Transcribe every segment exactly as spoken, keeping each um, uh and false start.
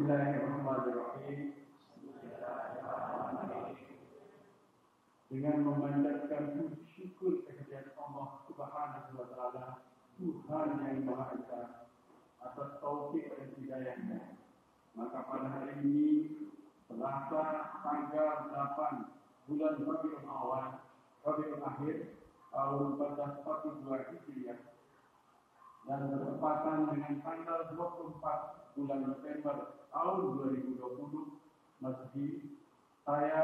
Bismillahirrahmanirrahim. Dengan memanjatkan puji syukur kehadirat Allah Subhanahu wa taala, Tuhan yang Maha Esa, atas taufik dan hidayahnya. Maka pada hari ini, Selasa tanggal delapan bulan Rabiul Awal, Rabiul Akhir tahun empat belas empat puluh dua Hijriah, dan bertepatan dengan tanggal dua puluh empat bulan November tahun dua ribu dua puluh, Masjid saya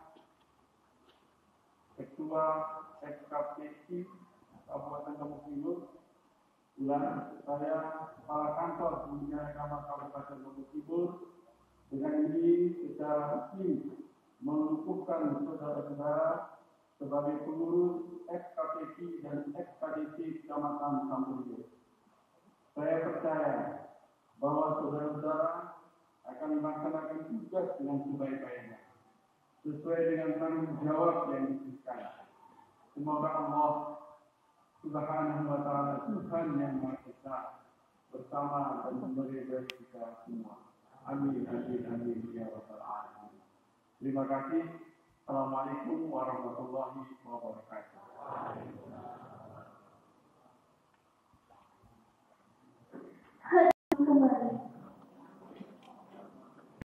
Ketua S K P I Kabupaten Lombok Timur, ulang saya Kepala Kantor Kementerian Agama Kabupaten Lombok Timur, dengan ini secara resmi mengukuhkan saudara-saudara sebagai pengurus S K P I dan S K D C Kecamatan Sampurjo. Saya percaya bahwa saudara-saudara akan melaksanakan tugas dengan sebaik-baiknya, sesuai dengan tanggung jawab yang diberikan. Semoga Allah Subhanahu wa taala, Tuhan yang Maha Esa, bersama dan meridai kita semua. Amin, amin, amin, ya rabbal alamin. Terima kasih. Assalamualaikum warahmatullahi wabarakatuh.